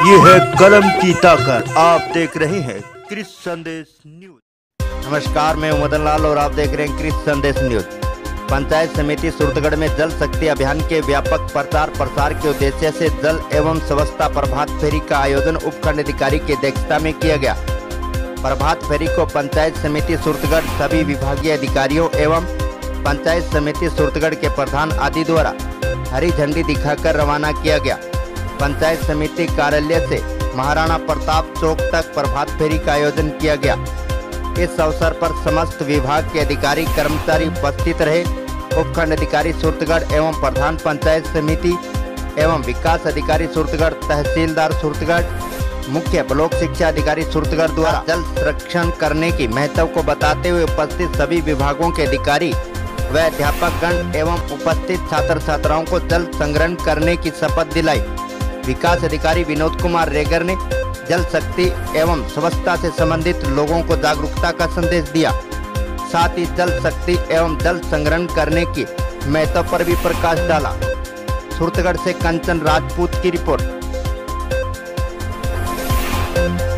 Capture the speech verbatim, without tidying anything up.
ये है कलम की ताकत। आप देख रहे हैं क्रिस संदेश न्यूज। नमस्कार, मैं मदन लाल और आप देख रहे हैं क्रिस संदेश न्यूज। पंचायत समिति सुरतगढ़ में जल शक्ति अभियान के व्यापक प्रचार प्रसार के उद्देश्य से जल एवं स्वच्छता प्रभात फेरी का आयोजन उपखंड अधिकारी की अध्यक्षता में किया गया। प्रभात फेरी को पंचायत समिति सुरतगढ़ सभी विभागीय अधिकारियों एवं पंचायत समिति सुरतगढ़ के प्रधान आदि द्वारा हरी झंडी दिखाकर रवाना किया गया। पंचायत समिति कार्यालय से महाराणा प्रताप चौक तक प्रभात फेरी का आयोजन किया गया। इस अवसर पर समस्त विभाग के अधिकारी कर्मचारी उपस्थित रहे। उपखंड अधिकारी सुरतगढ़ एवं प्रधान पंचायत समिति एवं विकास अधिकारी सुरतगढ़, तहसीलदार सुरतगढ़, मुख्य ब्लॉक शिक्षा अधिकारी सुरतगढ़ द्वारा जल संरक्षण करने की महत्व को बताते हुए उपस्थित सभी विभागों के अधिकारी व अध्यापकगण एवं उपस्थित छात्र छात्राओं को जल संग्रहण करने की शपथ दिलाई। विकास अधिकारी विनोद कुमार रेगर ने जल शक्ति एवं स्वच्छता से संबंधित लोगों को जागरूकता का संदेश दिया। साथ ही जल शक्ति एवं जल संग्रहण करने की महत्व पर भी प्रकाश डाला। सुरतगढ़ से कंचन राजपूत की रिपोर्ट।